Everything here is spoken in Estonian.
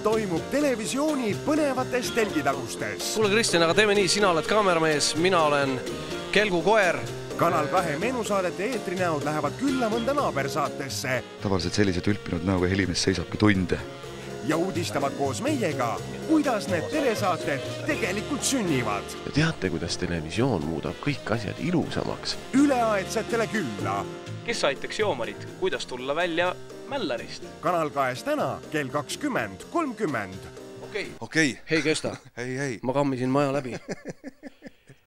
toimub televisiooni põnevates telgitagustes. Kuule Kristjan, aga teeme nii, sina oled kaameramees, mina olen kelgukoer. Kanal 2 menusaadete eetrinäod lähevad külla mõnda naabersaatesse. Tavaliselt sellise tülpinud näoga helimees seisabki tunde. Ja uudistavad koos meiega, kuidas need telesaated tegelikult sünnivad. Ja teate, kuidas televisioon muudab kõik asjad ilusamaks? Üleaedsetele külla. Kes aitaks joomarit, kuidas tulla välja mällarist? Kanal 2 täna kell 20:30. Okei. Hei Kösta, Hei. ma kammisin maja läbi.